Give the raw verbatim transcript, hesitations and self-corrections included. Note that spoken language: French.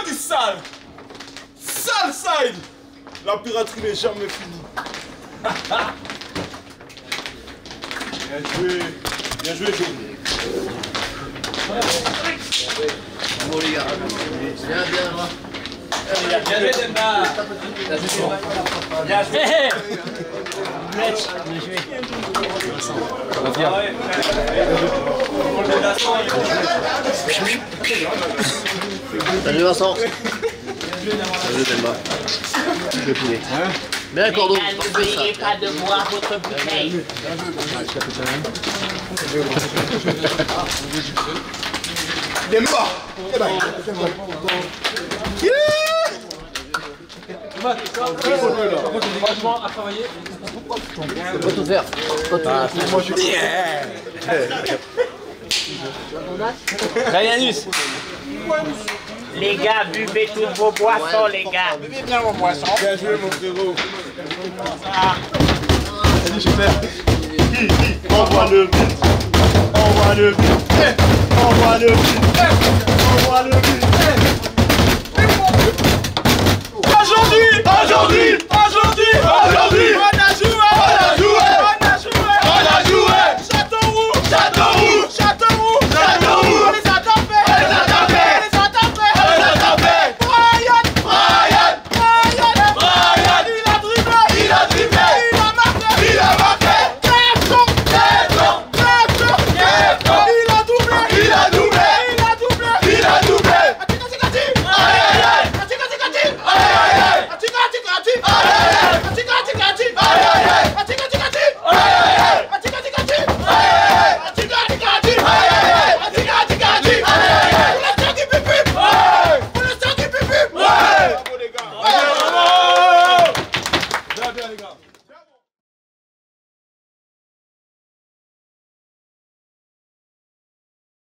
du sale. Sale side. La piraterie n'est jamais finie. Bien joué. Bien joué, Joe. Bon les gars, bien bien. Bien joué Demba. Bien joué. Bien joué. Ça va bien. Salut Vincent. Salut Demba. Le poulet. Bien Cordo. N'oubliez pas de boire votre bouteille. Demba. Franchement, à travailler. On peut tout faire. On peut tout Ryan Yanus. Les gars, buvez toutes vos boissons, les gars. Buvez bien vos boissons. Bien joué, mon frérot. Salut, super. Envoie le beat. Envoie le beat. Envoie le beat. Envoie le beat. Aujourd'hui, aujourd'hui, aujourd'hui, aujourd'hui, on a joué, on a joué, on a joué, on a joué. Châteauroux, Châteauroux, Châteauroux, Châteauroux. On les a tapés, on les a tapés, on les a tapés, on les a tapés. Brian, Brian, Brian, Brian. Il a dribblé, il a dribblé, il a marqué, il a marqué. Quinton, Quinton, Quinton, Quinton. Il a doublé, il a doublé, il a doublé, il a doublé. Atika, tika, tika. Aïe, aïe, aïe. Atika, tika, tika. Aïe, aïe, aïe. Atika, tika, tika. Aïe, aïe, aïe. Atika, tika, tika. Aïe, aïe, aïe. Atika, tika, tika. Aïe, aïe, aïe. Atika, tika, tika. Aïe, aïe, aïe. Atika, tika, tika. Aïe, aïe, aïe. Atika, tika, tika. Aïe, aïe, aïe. Pour l'instant qui pipe pipe. Ouais. Pour l'instant qui pipe pipe. Ouais. Bravo les gars. Bravo. Bien, bien les gars.